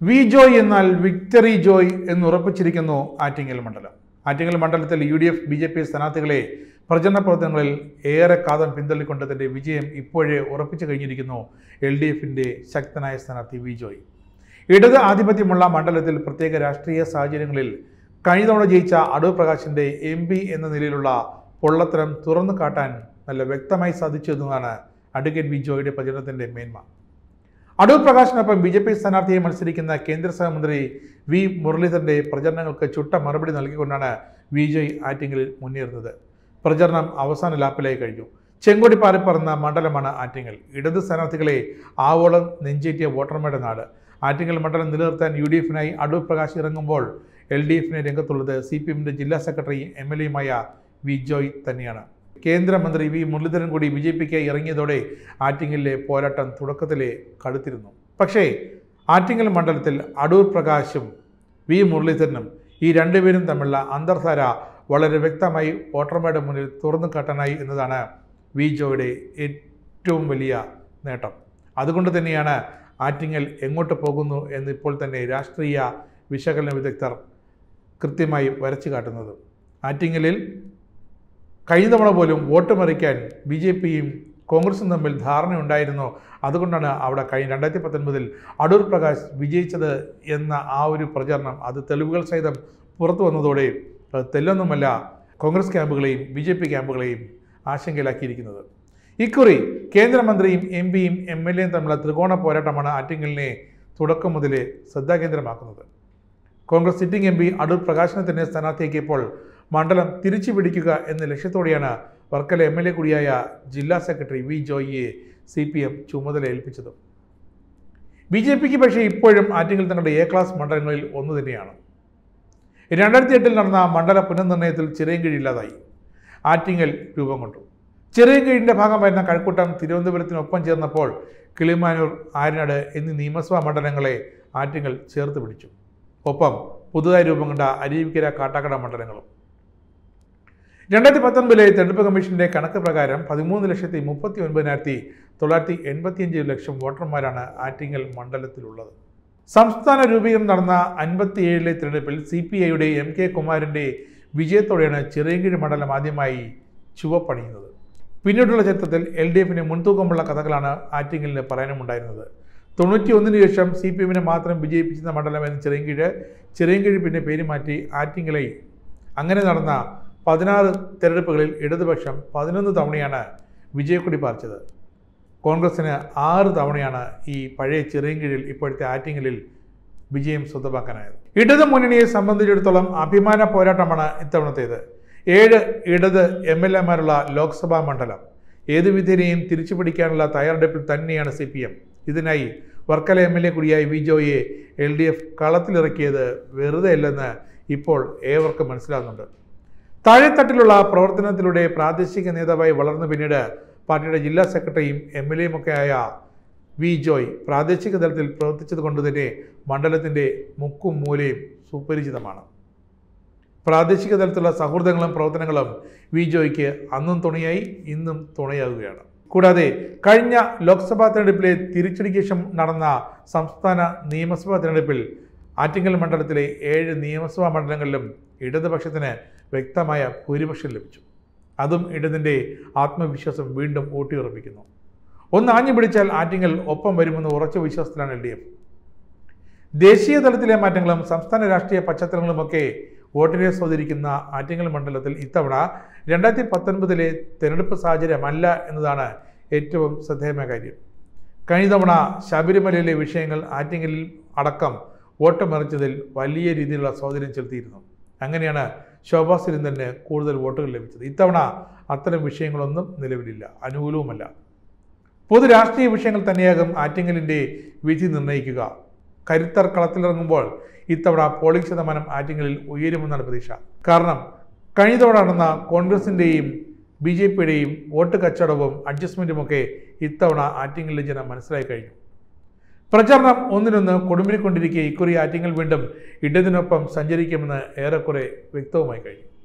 V Joy എന്നാൽ victory Joy എന്നുറപ്പിച്ചിരിക്കുന്നു Attingal മണ്ഡലം. ആറ്റിങ്ങൽ മണ്ഡലത്തിൽ UDF BJP സ്ഥാനാർത്ഥികളെ പ്രചരണ പ്രവർത്തനങ്ങളിൽ ഏറെ കാലം പിന്തള്ളിക്കൊണ്ട് തന്റെ വിജയം ഇപ്പോഴേ ഉറപ്പിച്ചു കഴിഞ്ഞിരിക്കുന്നു LDFന്റെ ശക്തനായ സ്ഥാനാർത്ഥി വി ജോയ്. ഇടത് ആധിപത്യമുള്ള മണ്ഡലത്തിൽ പ്രത്യേക രാഷ്ട്രീയ സാഹചര്യങ്ങളിൽ കഴിഞ്ഞ തവണ ജയിച്ച അടൂർ പ്രകാശിന്റെ MP എന്ന നിലയിലുള്ള പൊള്ളത്തരം തുറന്നു കാട്ടാൻ നല്ല വ്യക്തമായി സാധിച്ചു എന്നതാണ് അഡ്വക്കേറ്റ് വി ജോയുടെ പ്രചരണത്തിന്റെ മേന്മ. അടൂർ പ്രകാശിനൊപ്പം BJP സ്ഥാനാർത്ഥിയെ മത്സരിക്കുന്ന കേന്ദ്ര സഹമന്ത്രി വി മുരളീധരന്റെ പ്രചരണങ്ങൾക്ക് ചുട്ട മറുപടി നൽകിക്കൊണ്ടാണ് വി ജോയ് ആറ്റിങ്ങലിൽ മുന്നേറുന്നത്. പ്രചരണം അവസാന ലാപ്പിലായി കഴിഞ്ഞു. ചെങ്കൊടി പാറിപ്പറന്ന മണ്ഡലമാണ് ആറ്റിങ്ങൽ. ഇടത് സ്ഥാനാർത്ഥികളെ ആവോളം നെഞ്ചേറ്റിയ വോട്ടർമാരുടെ നാട്. ആറ്റിങ്ങൽ മണ്ഡലം നിലനിർത്താൻ UDFനായി അടൂർ പ്രകാശ് ഇറങ്ങുമ്പോൾ LDFനെ രംഗത്തുള്ളത് CPMന്റെ ജില്ലാ സെക്രട്ടറി MLAയുമായ വി ജോയ് തന്നെയാണ്. കേന്ദ്രമന്ത്രി വി മുരളീധരൻ കൂടി BJPക്കായി ഇറങ്ങിയതോടെ ആറ്റിങ്ങലിലെ പോരാട്ടം തുടക്കത്തിലെ കടുത്തിരുന്നു. പക്ഷേ ആറ്റിങ്ങൽ മണ്ഡലത്തിൽ അടൂർ പ്രകാശും വി മുരളീധരനും ഈ രണ്ടുപേരും തമ്മിലുള്ള അന്തർധാര വളരെ വ്യക്തമായി വോട്ടർമാരുടെ മുന്നിൽ തുറന്നു കാട്ടാനായി എന്നതാണ് വി ജോയുടെ ഏറ്റവും വലിയ നേട്ടം. അതുകൊണ്ട് തന്നെയാണ് ആറ്റിങ്ങൽ എങ്ങോട്ട് പോകുന്നു എന്നിപ്പോൾ തന്നെ രാഷ്ട്രീയ വിശകലന വിദഗ്ധർ കൃത്യമായി വരച്ചു ആറ്റിങ്ങലിൽ കഴിഞ്ഞ തവണ പോലും വോട്ട് മറിക്കാൻ BJPയും കോൺഗ്രസും തമ്മിൽ ധാരണയുണ്ടായിരുന്നു. അതുകൊണ്ടാണ് അവിടെ 2019 അടൂർ പ്രകാശ് വിജയിച്ചത് എന്ന ആ ഒരു പ്രചരണം അത് തെളിവുകൾ സഹിതം പുറത്തു വന്നതോടെ തെല്ലൊന്നുമല്ല കോൺഗ്രസ് ക്യാമ്പുകളെയും BJP ക്യാമ്പുകളെയും ആശങ്കയിലാക്കിയിരിക്കുന്നത്. ഇക്കുറി കേന്ദ്രമന്ത്രിയും MPയും MLAയും തമ്മിലുള്ള ത്രികോണ പോരാട്ടമാണ് ആറ്റിങ്ങലിനെ തുടക്കം മുതലേ ശ്രദ്ധാകേന്ദ്രമാക്കുന്നത്. കോൺഗ്രസ് സിറ്റിംഗ് MP അടൂർ പ്രകാശിനെ തന്നെ സ്ഥാനാർത്ഥിയാക്കിയപ്പോൾ മണ്ഡലം തിരിച്ചു പിടിക്കുക എന്ന ലക്ഷ്യത്തോടെയാണ് വർക്കല MLA കൂടിയായ ജില്ലാ സെക്രട്ടറി വി ജോയിയെ CPM ചുമതല ഏൽപ്പിച്ചത്. BJPക്ക് പക്ഷേ ഇപ്പോഴും ആറ്റിങ്ങൽ തങ്ങളുടെ A ക്ലാസ് മണ്ഡലങ്ങളിൽ ഒന്ന് തന്നെയാണ്. 2008 നടന്ന മണ്ഡല പുനർനിർണയത്തിൽ ചിറയൻകീഴ് ഇല്ലാതായി. ആറ്റിങ്ങൽ രൂപം കൊണ്ടു. ചിറയൻകീഴിൻ്റെ ഭാഗമായിരുന്ന കഴക്കൂട്ടം തിരുവനന്തപുരത്തിനൊപ്പം ചേർന്നപ്പോൾ കിളിമാനൂർ, ആര്യനാട് എന്നീ നിയമസഭാ മണ്ഡലങ്ങളെ ആറ്റിങ്ങൽ ചേർത്ത് പിടിച്ചു. ഒപ്പം പുതുതായി രൂപം കൊണ്ട അരുവിക്കര, കാട്ടാക്കട മണ്ഡലങ്ങളും. 2019 തെരഞ്ഞെടുപ്പ് കമ്മീഷന്റെ കണക്ക് പ്രകാരം 13,39,985 വോട്ടർമാരാണ് ആറ്റിങ്ങൽ മണ്ഡലത്തിലുള്ളത്. സംസ്ഥാന രൂപീകരണം നടന്ന 57 തെരഞ്ഞെടുപ്പിൽ CPIയുടെ MK കുമാരന്റെ വിജയത്തോടെയാണ് ചിറയൻകീഴ് മണ്ഡലം ആദ്യമായി ചുവപ്പണിയുന്നത്. പിന്നീടുള്ള ചരിത്രത്തിൽ LDFന് മുൻതൂക്കമുള്ള കഥകളാണ് ആറ്റിങ്ങലിന് പറയാനുമുണ്ടായിരുന്നത്. 91 ശേഷം CPMനെ മാത്രം വിജയിപ്പിച്ചിരുന്ന മണ്ഡലമായിരുന്നു ചിറയൻകീഴ് പിന്നെ പേര് മാറ്റി ആറ്റിങ്ങലായി. അങ്ങനെ നടന്ന 16 തെരഞ്ഞെടുപ്പുകളിൽ ഇടതുപക്ഷം 11 തവണയാണ് വിജയക്കൊടി പാറിച്ചത്. കോൺഗ്രസിന് 6 തവണയാണ് ഈ പഴയ ചിറയൻകീഴിൽ ഇപ്പോഴത്തെ ആറ്റിങ്ങലിൽ വിജയം സ്വന്തമാക്കാനായത്. ഇടത് മുന്നണിയെ സംബന്ധിച്ചിടത്തോളം അഭിമാന പോരാട്ടമാണ് ഇത്തവണത്തേത്. 7 ഇടത് MLAമാരുള്ള ലോക്സഭാ മണ്ഡലം. ഏതു വിധേനയും തിരിച്ചു പിടിക്കാനുള്ള തയ്യാറെടുപ്പിൽ തന്നെയാണ് CPM. ഇതിനായി വർക്കല MLA കൂടിയായ വി ജോയെ LDF കളത്തിലിറക്കിയത് വെറുതെ അല്ലെന്ന് ഇപ്പോൾ ഏവർക്കും മനസ്സിലാകുന്നുണ്ട്. താഴെത്തട്ടിലുള്ള പ്രവർത്തനത്തിലൂടെ പ്രാദേശിക നേതാവായി വളർന്നു പിന്നീട് പാർട്ടിയുടെ ജില്ലാ സെക്രട്ടറിയും MLAയും ഒക്കെ ആയ വി ജോയ് പ്രാദേശിക തലത്തിൽ പ്രവർത്തിച്ചത് കൊണ്ട് തന്നെ മണ്ഡലത്തിൻ്റെ മുക്കും മൂലയും സുപരിചിതമാണ്. പ്രാദേശിക തലത്തിലുള്ള സൗഹൃദങ്ങളും പ്രവർത്തനങ്ങളും വി ജോയ്ക്ക് അന്നും തുണയായി, ഇന്നും തുണയാകുകയാണ്. കൂടാതെ കഴിഞ്ഞ ലോക്സഭാ തെരഞ്ഞെടുപ്പിലെ തിരിച്ചടിക്ക് ശേഷം നടന്ന സംസ്ഥാന നിയമസഭാ തെരഞ്ഞെടുപ്പിൽ ആറ്റിങ്ങൽ മണ്ഡലത്തിലെ 7 നിയമസഭാ മണ്ഡലങ്ങളിലും ഇടതുപക്ഷത്തിന് വ്യക്തമായ ഭൂരിപക്ഷം ലഭിച്ചു. അതും ഇടതിൻ്റെ ആത്മവിശ്വാസം വീണ്ടും ഊട്ടിയുറപ്പിക്കുന്നു. ഒന്ന് ആഞ്ഞു പിടിച്ചാൽ ആറ്റിങ്ങൽ ഒപ്പം വരുമെന്ന് ഉറച്ച വിശ്വാസത്തിലാണ് LDF. ദേശീയ തലത്തിലെ മാറ്റങ്ങളും സംസ്ഥാന രാഷ്ട്രീയ പശ്ചാത്തലങ്ങളുമൊക്കെ വോട്ടിനെ സ്വാധീനിക്കുന്ന ആറ്റിങ്ങൽ മണ്ഡലത്തിൽ ഇത്തവണ 2019 തെരഞ്ഞെടുപ്പ് സാഹചര്യമല്ല എന്നതാണ് ഏറ്റവും ശ്രദ്ധേയമായ കാര്യം. കഴിഞ്ഞ തവണ ശബരിമലയിലെ വിഷയങ്ങൾ ആറ്റിങ്ങലിൽ അടക്കം വോട്ട് മറിച്ചതിൽ വലിയ രീതിയിലുള്ള സ്വാധീനം ചെലുത്തിയിരുന്നു. അങ്ങനെയാണ് ശോഭാ സുരേന്ദ്രന് കൂടുതൽ വോട്ടുകൾ ലഭിച്ചത്. ഇത്തവണ അത്തരം വിഷയങ്ങളൊന്നും നിലവിലില്ല, അനുകൂലവുമല്ല. പൊതു രാഷ്ട്രീയ വിഷയങ്ങൾ തന്നെയാകും ആറ്റിങ്ങലിൻ്റെ വിധി നിർണ്ണയിക്കുക. കരുത്തർ കളത്തിലിറങ്ങുമ്പോൾ ഇത്തവണ പോളിംഗ് ശതമാനം ആറ്റിങ്ങലിൽ ഉയരുമെന്നാണ് പ്രതീക്ഷ. കാരണം കഴിഞ്ഞ തവണ നടന്ന കോൺഗ്രസിൻ്റെയും BJPയുടെയും വോട്ട് കച്ചവടവും അഡ്ജസ്റ്റ്മെൻറ്റുമൊക്കെ ഇത്തവണ ആറ്റിങ്ങലിലെ ജനം മനസ്സിലായി കഴിഞ്ഞു. പ്രചാരണം ഒന്നിനൊന്ന് കൊടുമ്പിരിക്കൊണ്ടിരിക്കെ ഇക്കുറി ആറ്റിങ്ങൽ വീണ്ടും ഇടതിനൊപ്പം സഞ്ചരിക്കുമെന്ന് ഏറെക്കുറെ വ്യക്തവുമായി കഴിഞ്ഞു.